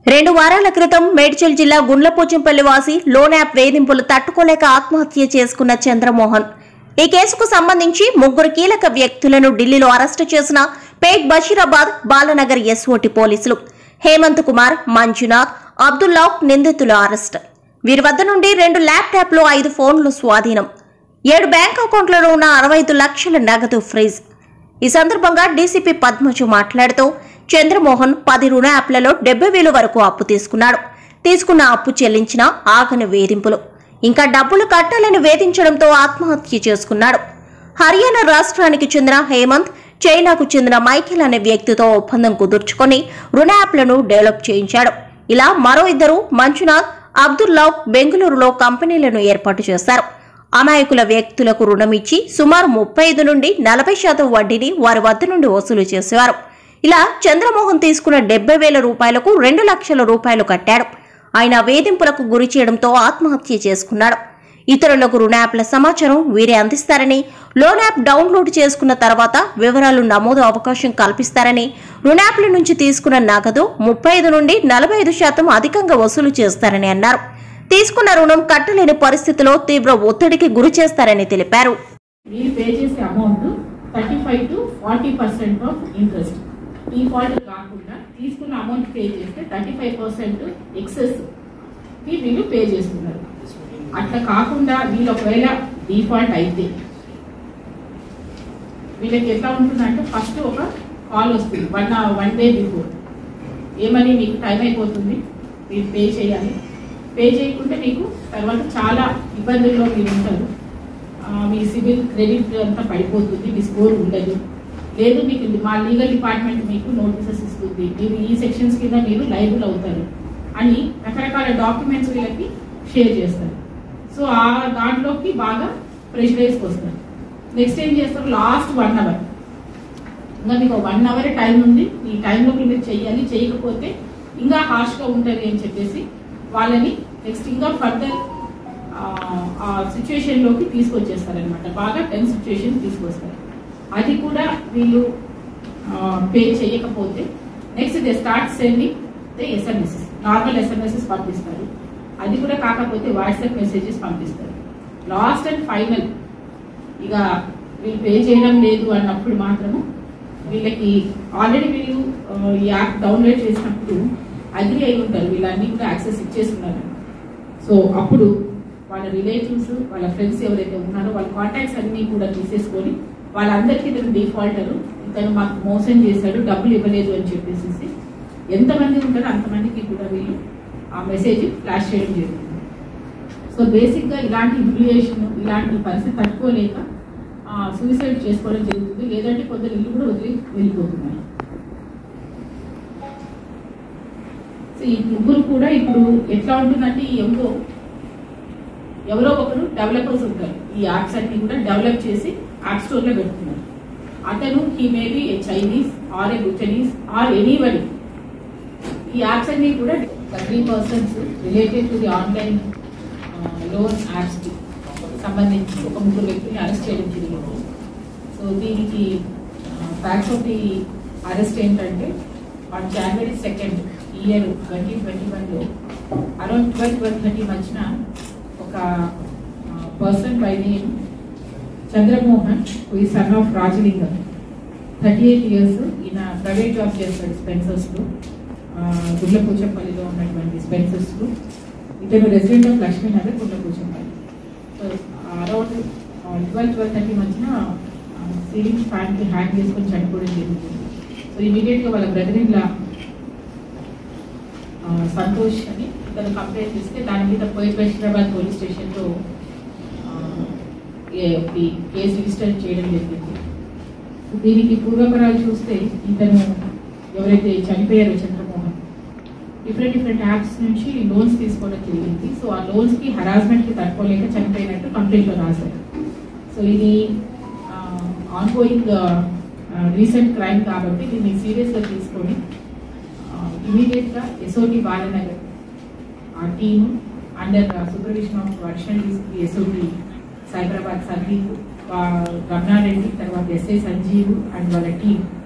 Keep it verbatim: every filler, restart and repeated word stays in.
రెండు వారాల క్రితం మేడ్చల్ జిల్లా గుండ్లపోచంపల్లి వాసి లోన్ యాప్ వేధింపులు తట్టుకోలేక ఆత్మహత్య చేసుకున్న చంద్రమోహన్. ఈ కేసుకు సంబంధించి ముగ్గురు కీలక వ్యక్తులను ఢిల్లీలో అరెస్టు చేసిన పేట్ బషీరాబాద్ బాలనగర్ ఎస్ఓటి పోలీసులు. హేమంత్ కుమార్, మంజునాథ్, అబ్దుల్లా నిందితుల అరెస్ట్. వీరి వద్ద నుండి రెండు ల్యాప్టాప్లు, ఐదు ఫోన్లు స్వాధీనం. ఏడు బ్యాంక్ అకౌంట్లలో ఉన్న అరవై ఐదు లక్షల నగదు ఫ్రీజ్. ఈ సందర్భంగా డీసీపీ పద్మజు మాట్లాడుతూ చంద్రమోహన్ పది రుణ యాప్లలో డెబ్బై వేలు వరకు అప్పు తీసుకున్నాడు. తీసుకున్న అప్పు చెల్లించిన ఆగని వేధింపులు, ఇంకా డబ్బులు కట్టాలని వేధించడంతో ఆత్మహత్య చేసుకున్నాడు. హర్యానా రాష్ట్రానికి చెందిన హేమంత్, చైనాకు చెందిన మైఖేల్ అనే వ్యక్తితో ఒప్పందం కుదుర్చుకొని రుణ యాప్లను డెవలప్ చేయించాడు. ఇలా మరో ఇద్దరు మంజునాథ్, అబ్దుల్లా బెంగళూరులో కంపెనీలను ఏర్పాటు చేశారు. అమాయకుల వ్యక్తులకు రుణమిచ్చి సుమారు ముప్పై ఐదు నుండి నలభై శాతం వడ్డీని వారి వద్ద నుండి వసూలు చేసేవారు. ఇలా చంద్రమోహన్ తీసుకున్న డెబ్బై వేల రూపాయలకు రెండు లక్షల రూపాయలు కట్టాడు. ఆయన వేధింపులకు గురి చేయడంతో ఆత్మహత్య చేసుకున్నాడు. ఇతరులకు రుణ యాప్ల సమాచారం వీరే అందిస్తారని, లోన్ యాప్ డౌన్లోడ్ చేసుకున్న తర్వాత వివరాలు నమోదు అవకాశం కల్పిస్తారని, రుణ యాప్ల నుంచి తీసుకున్న నగదు ముప్పై ఐదు నుండి నలభై ఐదు శాతం అధికంగా వసూలు చేస్తారని అన్నారు. తీసుకున్న రుణం కట్టలేని పరిస్థితిలో తీవ్ర ఒత్తిడికి గురి చేస్తారని తెలిపారు. డిఫాల్ట్ కాకుండా తీసుకున్న అమౌంట్ పే చేస్తే థర్టీ ఫైవ్ పర్సెంట్ ఎక్సెస్ కి వీళ్ళు పే చేస్తున్నారు. అట్లా కాకుండా వీళ్ళు ఒకవేళ డిఫాల్ట్ అయితే వీళ్ళకి ఎట్లా ఉంటుందంటే ఫస్ట్ ఒక కాల్ వస్తుంది వన్ వన్ డే బిఫోర్, ఏమని మీకు టైం అయిపోతుంది, మీరు పే చేయాలి, పే చేయకుంటే మీకు తర్వాత చాలా ఇబ్బందుల్లో మీరు ఉంటారు, మీ సివిల్ క్రెడిట్ అంతా పడిపోతుంది, మీ స్కోర్ ఉండదు, లేదు మీకు మా లీగల్ డిపార్ట్మెంట్ మీకు నోటీసెస్ ఇస్తుంది, మీరు ఈ సెక్షన్స్ కింద మీరు లైబుల్ అవుతారు అని రకరకాల డాక్యుమెంట్స్ వీళ్ళకి షేర్ చేస్తారు. సో ఆ దాంట్లోకి బాగా ప్రెషరైజ్కి వస్తారు. నెక్స్ట్ ఏం చేస్తారు, లాస్ట్ వన్ అవర్ ఇంకా మీకు వన్ అవర్ టైం ఉంది, ఈ టైంలోకి మీరు చెయ్యాలి, చేయకపోతే ఇంకా హార్ష్గా ఉంటుంది అని చెప్పేసి వాళ్ళని నెక్స్ట్ ఇంకా ఫర్దర్ ఆ సిచ్యువేషన్లోకి తీసుకొచ్చేస్తారనమాట. బాగా టెన్ సిచ్యువేషన్ తీసుకొస్తారు. అది కూడా వీళ్ళు పే చేయకపోతే next they start sending they SMSs, normal SMSs పంపిస్తారు. అది కూడా కాకపోతే వాట్సాప్ మెసేజెస్ పంపిస్తారు. లాస్ట్ అండ్ ఫైనల్ ఇక వీళ్ళు పే చేయడం లేదు అన్నప్పుడు మాత్రము వీళ్ళకి ఆల్రెడీ వీళ్ళు ఈ యాప్ డౌన్లోడ్ చేసినప్పుడు అగ్రి అయి ఉంటారు, వీళ్ళన్నీ కూడా యాక్సెస్ ఇచ్చేస్తున్నారు. సో అప్పుడు వాళ్ళ రిలేటివ్స్, వాళ్ళ ఫ్రెండ్స్ ఎవరైతే ఉన్నారో వాళ్ళ కాంటాక్ట్స్ అన్ని కూడా తీసేసుకొని వాళ్ళందరికీ ఇతను డిఫాల్టర్, ఇతను మాకు మోసం చేశాడు, డబ్బులు ఇవ్వలేదు అని చెప్పేసి ఎంతమంది ఉంటారో అంతమందికి కూడా వీళ్ళు ఆ మెసేజ్ ఫ్లాష్ చేయడం జరుగుతుంది. సో బేసిక్గా ఇలాంటి హ్యూమిలియేషన్, ఇలాంటి పరిస్థితి తట్టుకోలేక సూసైడ్ చేసుకోవడం జరుగుతుంది, లేదంటే కొందరు ఇల్లు కూడా వదిలి వెళ్ళిపోతున్నారు. సో ఈ ముగ్గురు కూడా ఇప్పుడు ఎట్లా ఉంటుందంటే ఎవరో ఎవరో ఒకరు డెవలపర్స్ ఉంటారు, ఈ యాప్స్ అన్ని కూడా డెవలప్ చేసి యాప్ స్టోర్ లో పెడుతున్నారు. అతను he maybe a Chinese or a Bhutanese or anybody. ఈ యాప్స్ అన్ని కూడా three persons related to the online loan apps కి సంబంధించి ఒక ముగ్గురు వ్యక్తుల్ని అరెస్ట్ చేయడం జరిగింది. సో దీనికి ఫ్యాక్ట్స్ ఆఫ్ ది అరెస్ట్ ఏంటంటే on January second year twenty twenty వన్లో అరౌండ్ ట్వెల్వ్ ట్వెల్వ్ థర్టీ మధ్యన ఒక person by name Chandramohan, who is son of Rajalingam, thirty eight years, ఈయన ప్రైవేట్ జాబ్ చేస్తాడు స్పెన్సర్స్లో, గుండ్లపోచంపల్లిలో ఉన్నటువంటి స్పెన్సర్స్లో. ఇతను resident of Lakshminagar, Gundlapochampalli. So around twelve twelve thirty మధ్యన సీలింగ్ ఫ్యాన్కి హ్యాంగ్ చేసుకొని చనిపోవడం జరుగుతుంది. సో ఇమీడియట్గా వాళ్ళ బ్రదర్ ఇన్ లా సంతోష్ అని ఇతను కంప్లైంట్ ఇస్తే దాని మీద పోయి బషీరాబాద్ పోలీస్ స్టేషన్లో కేసు రిజిస్టర్ చేయడం జరిగింది. దీనికి పూర్వపరాలు చూస్తే ఇతను ఎవరైతే చనిపోయారో చంద్రమోహన్ డిఫరెంట్ డిఫరెంట్ యాప్స్ నుంచి లోన్స్ తీసుకోవడం జరిగింది. సో ఆ లోన్స్కి హరాస్మెంట్కి తట్టుకోలేక చనిపోయినట్టు కంప్లైంట్లో రాశారు. సో ఇది ఆన్గోయింగ్ రీసెంట్ క్రైమ్ కాబట్టి దీన్ని సీరియస్గా తీసుకొని ఇమీడియట్గా ఎస్ఓటి బాలనగర్ ఆ team under supervision of additional DCP SOT Cyberabad Sandeep, Ramanareddy, తర్వాత ఎస్ఐ సంజీవ్ అండ్ వాళ్ళ టీం